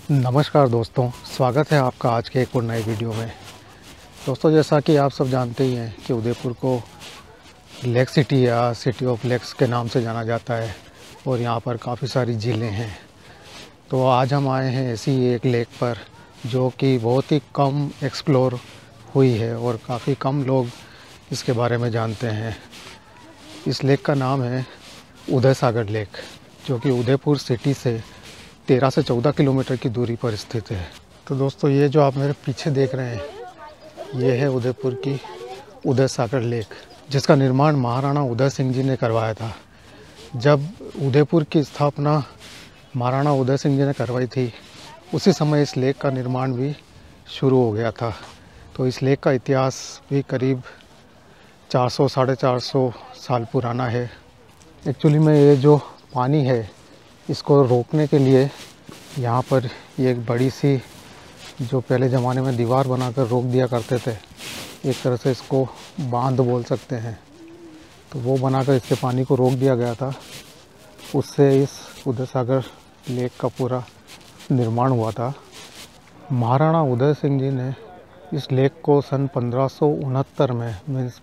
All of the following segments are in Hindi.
नमस्कार दोस्तों, स्वागत है आपका आज के एक और नए वीडियो में। दोस्तों, जैसा कि आप सब जानते ही हैं कि उदयपुर को लेक सिटी या सिटी ऑफ लेक्स के नाम से जाना जाता है और यहाँ पर काफ़ी सारी झीलें हैं। तो आज हम आए हैं ऐसी एक लेक पर जो कि बहुत ही कम एक्सप्लोर हुई है और काफ़ी कम लोग इसके बारे में जानते हैं। इस लेक का नाम है उदय सागर लेक, जो कि उदयपुर सिटी से 13 से 14 किलोमीटर की दूरी पर स्थित है। तो दोस्तों, ये जो आप मेरे पीछे देख रहे हैं, ये है उदयपुर की उदय सागर लेक, जिसका निर्माण महाराणा उदय सिंह जी ने करवाया था। जब उदयपुर की स्थापना महाराणा उदय सिंह जी ने करवाई थी, उसी समय इस लेक का निर्माण भी शुरू हो गया था। तो इस लेक का इतिहास भी करीब 400 साढ़े 400 साल पुराना है। एक्चुअली में ये जो पानी है, इसको रोकने के लिए यहाँ पर ये एक बड़ी सी, जो पहले ज़माने में दीवार बनाकर रोक दिया करते थे, एक तरह से इसको बांध बोल सकते हैं, तो वो बनाकर इसके पानी को रोक दिया गया था। उससे इस उदय सागर लेक का पूरा निर्माण हुआ था। महाराणा उदय सिंह जी ने इस लेक को सन 1569 में मीन्स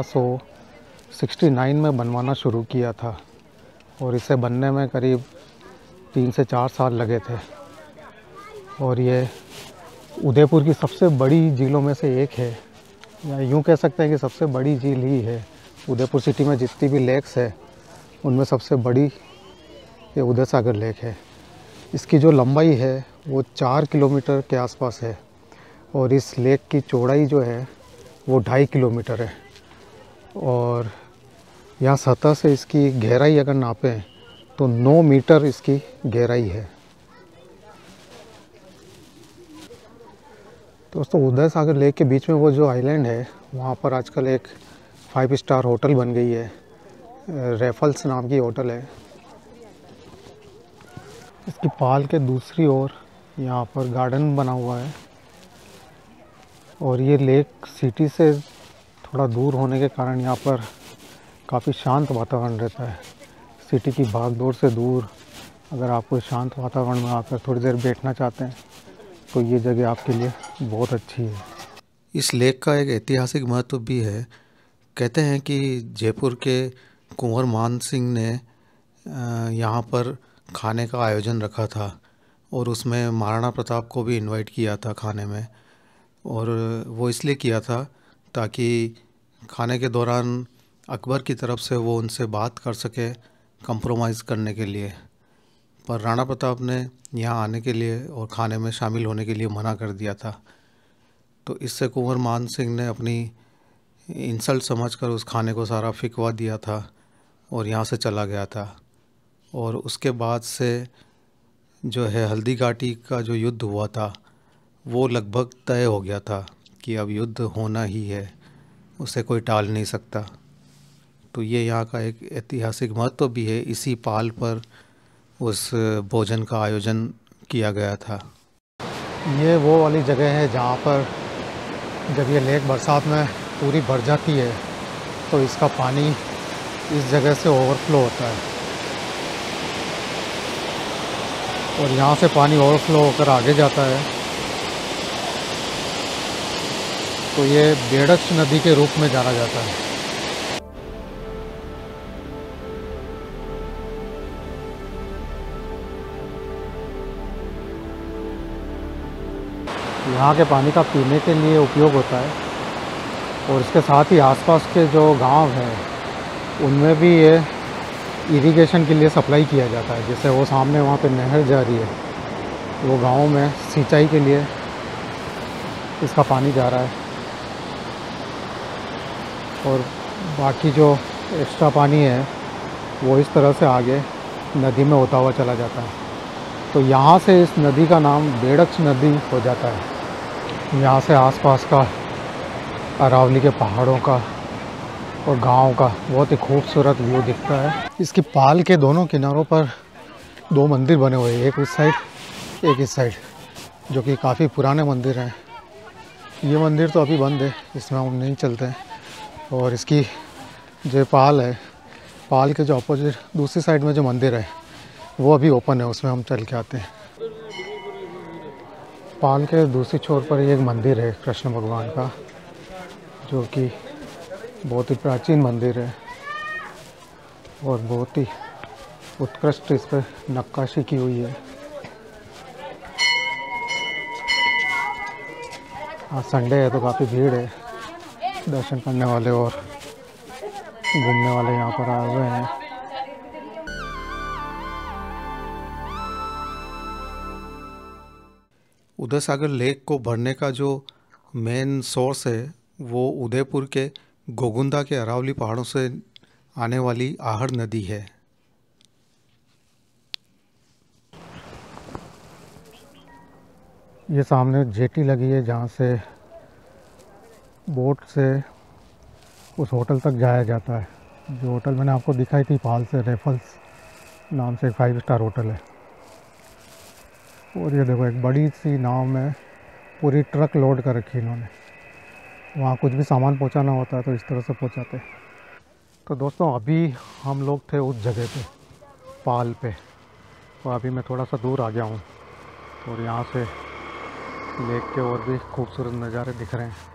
1569 में बनवाना शुरू किया था और इसे बनने में करीब 3 से 4 साल लगे थे। और ये उदयपुर की सबसे बड़ी झीलों में से एक है, या यूँ कह सकते हैं कि सबसे बड़ी झील ही है। उदयपुर सिटी में जितनी भी लेक्स है, उनमें सबसे बड़ी ये उदय सागर लेक है। इसकी जो लंबाई है वो 4 किलोमीटर के आसपास है और इस लेक की चौड़ाई जो है वो 2.5 किलोमीटर है। और यहाँ सतह से इसकी गहराई अगर नापें तो 9 मीटर इसकी गहराई है। दोस्तों, उदय सागर लेक के बीच में वो जो आइलैंड है, वहाँ पर आजकल एक 5 स्टार होटल बन गई है। रेफल्स नाम की होटल है। इसकी पाल के दूसरी ओर यहाँ पर गार्डन बना हुआ है और ये लेक सिटी से थोड़ा दूर होने के कारण यहाँ पर काफ़ी शांत वातावरण रहता है। सिटी की भागदौड़ से दूर अगर आप कोई शांत वातावरण में आकर थोड़ी देर बैठना चाहते हैं तो ये जगह आपके लिए बहुत अच्छी है। इस लेक का एक ऐतिहासिक महत्व भी है। कहते हैं कि जयपुर के कुंवर मान सिंह ने यहाँ पर खाने का आयोजन रखा था और उसमें महाराणा प्रताप को भी इनवाइट किया था खाने में। और वो इसलिए किया था ताकि खाने के दौरान अकबर की तरफ से वो उनसे बात कर सके, कंप्रोमाइज़ करने के लिए। पर राणा प्रताप ने यहाँ आने के लिए और खाने में शामिल होने के लिए मना कर दिया था। तो इससे कुंवर मान सिंह ने अपनी इंसल्ट समझकर उस खाने को सारा फिकवा दिया था और यहाँ से चला गया था। और उसके बाद से जो है हल्दी घाटी का जो युद्ध हुआ था, वो लगभग तय हो गया था कि अब युद्ध होना ही है, उसे कोई टाल नहीं सकता। तो ये यहाँ का एक ऐतिहासिक महत्व भी है। इसी पाल पर उस भोजन का आयोजन किया गया था। ये वो वाली जगह है जहाँ पर जब ये लेक बरसात में पूरी भर जाती है तो इसका पानी इस जगह से ओवरफ्लो होता है और यहाँ से पानी ओवरफ्लो होकर आगे जाता है। तो ये बेड़क्ष नदी के रूप में जाना जाता है। यहाँ के पानी का पीने के लिए उपयोग होता है और इसके साथ ही आसपास के जो गांव हैं उनमें भी ये इरिगेशन के लिए सप्लाई किया जाता है। जैसे वो सामने वहाँ पे नहर जा रही है, वो गाँव में सिंचाई के लिए इसका पानी जा रहा है और बाकी जो एक्स्ट्रा पानी है वो इस तरह से आगे नदी में होता हुआ चला जाता है। तो यहाँ से इस नदी का नाम बेड़क्ष नदी हो जाता है। यहाँ से आसपास का अरावली के पहाड़ों का और गांव का बहुत ही खूबसूरत व्यू दिखता है। इसकी पाल के दोनों किनारों पर 2 मंदिर बने हुए हैं, एक उस साइड एक इस साइड, जो कि काफ़ी पुराने मंदिर हैं। ये मंदिर तो अभी बंद है, इसमें हम नहीं चलते हैं। और इसकी जो पाल है, पाल के जो अपोजिट दूसरी साइड में जो मंदिर है वो अभी ओपन है, उसमें हम चल के आते हैं। पाल के दूसरी छोर पर एक मंदिर है कृष्ण भगवान का, जो कि बहुत ही प्राचीन मंदिर है और बहुत ही उत्कृष्ट इस पर नक्काशी की हुई है। आज संडे है तो काफ़ी भीड़ है, दर्शन करने वाले और घूमने वाले यहाँ पर आए हुए हैं। उदयसागर लेक को भरने का जो मेन सोर्स है वो उदयपुर के गोगुंदा के अरावली पहाड़ों से आने वाली आहर नदी है। ये सामने जेटी लगी है जहाँ से बोट से उस होटल तक जाया जाता है। जो होटल मैंने आपको दिखाई थी पाल से, रेफल्स नाम से एक 5 स्टार होटल है। और ये देखो एक बड़ी सी नाव में पूरी ट्रक लोड कर रखी इन्होंने। वहाँ कुछ भी सामान पहुँचाना होता है तो इस तरह से पहुँचाते। तो दोस्तों अभी हम लोग थे उस जगह पे, पाल पे, तो अभी मैं थोड़ा सा दूर आ गया हूँ और यहाँ से लेक के और भी खूबसूरत नज़ारे दिख रहे हैं।